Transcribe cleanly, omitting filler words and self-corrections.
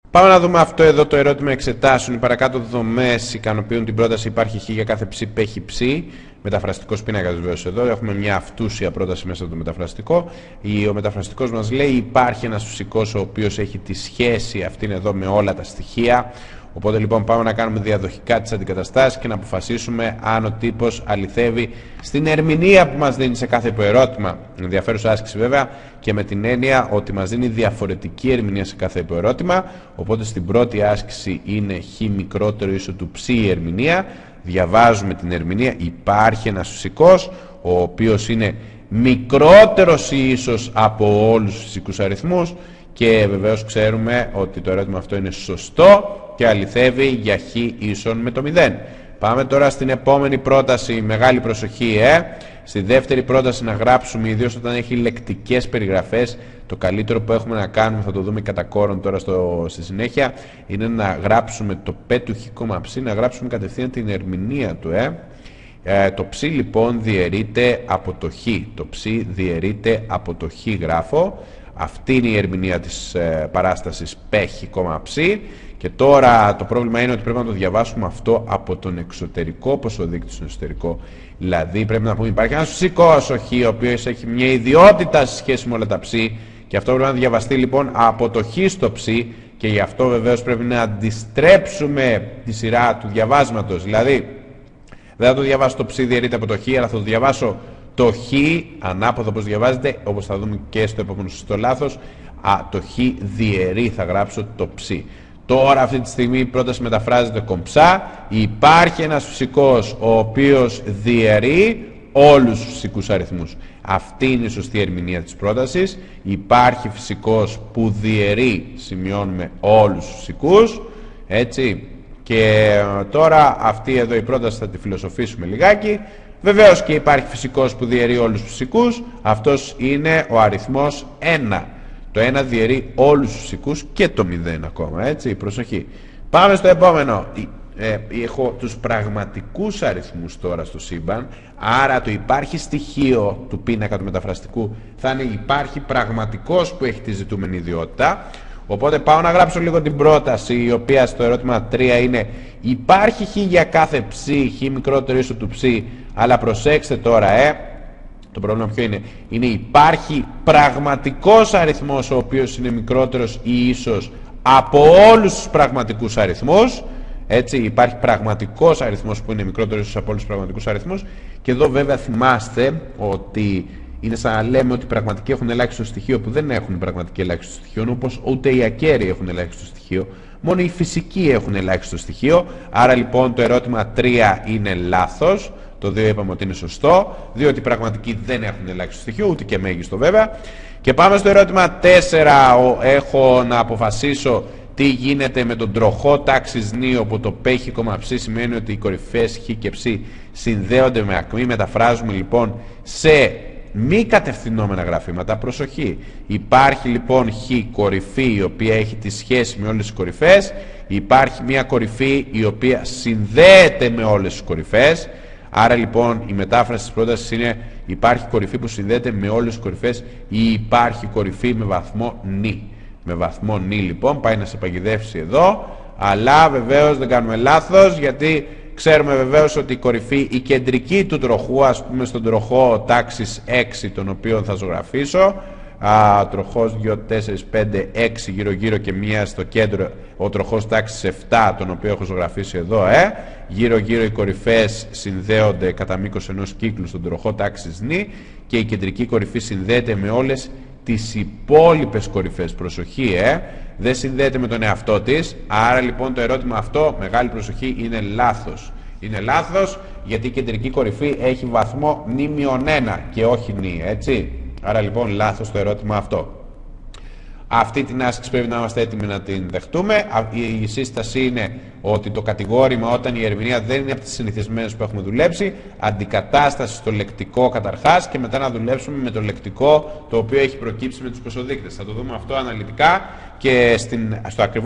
Πάμε να δούμε αυτό εδώ το ερώτημα εξετάσεων. Οι παρακάτω δομές ικανοποιούν την πρόταση υπάρχει χ για κάθε ψ πέχει ψ. Μεταφραστικός πίνακας βεβαίως εδώ. Έχουμε μια αυτούσια πρόταση μέσα από το μεταφραστικό. Ο μεταφραστικός μας λέει υπάρχει ένας φυσικός ο οποίος έχει τη σχέση αυτήν εδώ με όλα τα στοιχεία. Οπότε λοιπόν πάμε να κάνουμε διαδοχικά τις αντικαταστάσεις και να αποφασίσουμε αν ο τύπος αληθεύει στην ερμηνεία που μας δίνει σε κάθε υποερώτημα. Ενδιαφέρουσα άσκηση βέβαια και με την έννοια ότι μας δίνει διαφορετική ερμηνεία σε κάθε υποερώτημα. Οπότε στην πρώτη άσκηση είναι χ μικρότερο ίσο του ψ η ερμηνεία. Διαβάζουμε την ερμηνεία. Υπάρχει ένας φυσικός ο οποίος είναι μικρότερος ή ίσως από όλους τους φυσικούς αριθμούς. Και βεβαίως ξέρουμε ότι το ερώτημα αυτό είναι σωστό και αληθεύει για χ ίσον με το 0. Πάμε τώρα στην επόμενη πρόταση, μεγάλη προσοχή. Στη δεύτερη πρόταση να γράψουμε, ιδίως όταν έχει λεκτικές περιγραφές, το καλύτερο που έχουμε να κάνουμε, θα το δούμε κατά κόρον τώρα στη συνέχεια, είναι να γράψουμε το π του χ, ψ, να γράψουμε κατευθείαν την ερμηνεία του. Το ψ λοιπόν διαιρείται από το χ. Το ψ διαιρείται από το χ γράφω. Αυτή είναι η ερμηνεία της παράστασης π χ, ψ. Και τώρα το πρόβλημα είναι ότι πρέπει να το διαβάσουμε αυτό από τον εξωτερικό ποσοδείκτη στον εσωτερικό. Δηλαδή πρέπει να πούμε υπάρχει ένας φυσικός ο χ, ο οποίος έχει μια ιδιότητα σε σχέση με όλα τα ψ. Και αυτό πρέπει να διαβαστεί λοιπόν από το χ στο ψ. Και γι' αυτό βεβαίως πρέπει να αντιστρέψουμε τη σειρά του διαβάσματος. Δηλαδή δεν θα το διαβάσω το ψ διαιρείται από το χ, αλλά θα το διαβάσω το χ ανάποδο όπως διαβάζεται, όπως θα δούμε και στο επόμενο σωστό λάθος. Το χ διαιρεί, θα γράψω το ψ. Τώρα αυτή τη στιγμή η πρόταση μεταφράζεται κομψά. Υπάρχει ένας φυσικός ο οποίος διαιρεί όλους τους φυσικούς αριθμούς. Αυτή είναι η σωστή ερμηνεία της πρότασης. Υπάρχει φυσικός που διαιρεί, σημειώνουμε, όλους τους φυσικούς. Έτσι. Και τώρα αυτή εδώ η πρόταση θα τη φιλοσοφήσουμε λιγάκι. Βεβαίως και υπάρχει φυσικός που διαιρεί όλους τους φυσικούς. Αυτός είναι ο αριθμός 1. Το 1 διαιρεί όλους τους φυσικούς και το 0 ακόμα, έτσι, προσοχή. Πάμε στο επόμενο. Έχω τους πραγματικούς αριθμούς τώρα στο σύμπαν, άρα το υπάρχει στοιχείο του πίνακα του μεταφραστικού θα είναι υπάρχει πραγματικός που έχει τη ζητούμενη ιδιότητα. Οπότε πάω να γράψω λίγο την πρόταση, η οποία στο ερώτημα 3 είναι υπάρχει χ για κάθε ψ, χ μικρότερο ίσο του ψ, αλλά προσέξτε τώρα, το πρόβλημα ποιο είναι? Είναι υπάρχει πραγματικός αριθμός ο οποίος είναι μικρότερος ή ίσος από όλους τους πραγματικούς αριθμούς. Έτσι, υπάρχει πραγματικός αριθμός που είναι μικρότερος ίσως από όλους τους πραγματικούς αριθμούς. Και εδώ βέβαια θυμάστε ότι είναι σαν να λέμε ότι οι πραγματικοί έχουν ελάχιστο στοιχείο που δεν έχουν πραγματική ελάχιστο στοιχείο, όπως ούτε οι ακέραιοι έχουν ελάχιστο στοιχείο. Μόνο οι φυσικοί έχουν ελάχιστο στοιχείο. Άρα λοιπόν το ερώτημα 3 είναι λάθος. Το 2 είπαμε ότι είναι σωστό, διότι οι πραγματικοί δεν έχουν ελάχιστο στοιχείο, ούτε και μέγιστο βέβαια. Και πάμε στο ερώτημα 4. Έχω να αποφασίσω τι γίνεται με τον τροχό τάξης νη, όπου το π χ, ψ σημαίνει ότι οι κορυφές χ και ψ συνδέονται με ακμή. Μεταφράζουμε λοιπόν σε μη κατευθυνόμενα γραφήματα. Προσοχή. Υπάρχει λοιπόν χ κορυφή η οποία έχει τη σχέση με όλες τις κορυφές. Υπάρχει μια κορυφή η οποία συνδέεται με όλες τις κορυφές. Άρα λοιπόν η μετάφραση της πρότασης είναι υπάρχει κορυφή που συνδέεται με όλες τις κορυφές ή υπάρχει κορυφή με βαθμό νη. Με βαθμό νη λοιπόν πάει να σε παγιδεύσει εδώ, αλλά βεβαίως δεν κάνουμε λάθος, γιατί ξέρουμε βεβαίως ότι η κορυφή, η κεντρική του τροχού, ας πούμε στον τροχό τάξης 6, τον οποίο θα ζωγραφίσω, τροχός 2, 4, 5, 6 γύρω γύρω και μία στο κέντρο, ο τροχός τάξης 7, τον οποίο έχω ζωγραφίσει εδώ, γύρω γύρω οι κορυφές συνδέονται κατά μήκος ενός κύκλου στον τροχό τάξης νη και η κεντρική κορυφή συνδέεται με όλες τις υπόλοιπες κορυφές. Προσοχή, δεν συνδέεται με τον εαυτό της. Άρα λοιπόν το ερώτημα αυτό, μεγάλη προσοχή, είναι λάθος. Είναι λάθος γιατί η κεντρική κορυφή έχει βαθμό νη-1 και όχι νη, έτσι. Άρα λοιπόν λάθος το ερώτημα αυτό. Αυτή την άσκηση πρέπει να είμαστε έτοιμοι να την δεχτούμε. Η σύσταση είναι ότι το κατηγόρημα, όταν η ερμηνεία δεν είναι από τις συνηθισμένες που έχουμε δουλέψει, αντικατάσταση στο λεκτικό καταρχάς και μετά να δουλέψουμε με το λεκτικό το οποίο έχει προκύψει με τους ποσοδείκτες. Θα το δούμε αυτό αναλυτικά και στο ακριβώς